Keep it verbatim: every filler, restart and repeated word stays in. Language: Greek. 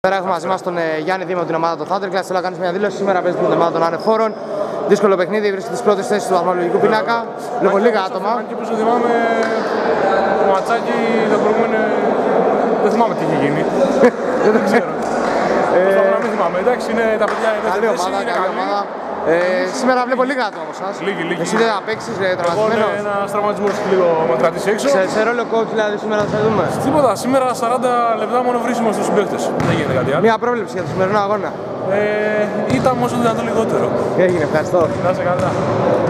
Σήμερα έχουμε μαζί μας τον ε, Γιάννη Δήμο, την ομάδα του Thunderclass. Θέλω να κάνεις μια δήλωση. Σήμερα παίζετε με την ομάδα των Ανεφόρων. Δύσκολο παιχνίδι, βρίσκεται στις πρώτες θέσεις του βαθμολογικού πίνακα. Λόγω λίγα άτομα. Και όπως το θυμάμαι, το ματσάκι το προηγούμενο. Δεν θυμάμαι τι είχε γίνει. Δεν ξέρω. Προσπαθώ να μην θυμάμαι. Εντάξει, είναι τα παιδιά εδώ. Καλή ομάδα, καλή ομάδα. Ε, σήμερα βλέπω λίγα άτομα από εσάς. Λίγοι, λίγοι. Εσύ δεν θα παίξεις ε, τραυματισμένος. Εγώ ένα τραυματισμό λίγο με κρατήσει έξω. Σε, σε ρόλο coach δηλαδή σήμερα θα δούμε. Τίποτα, σήμερα σαράντα λεπτά μόνο βρίσκουμε στους συμπαίκτες. Δεν γίνεται κάτι άλλο. Μια πρόβλεψη για το σημερινό αγώνα. Ε, ήταν όσο δυνατόν λιγότερο. Έγινε, ευχαριστώ. Να είσαι καλά.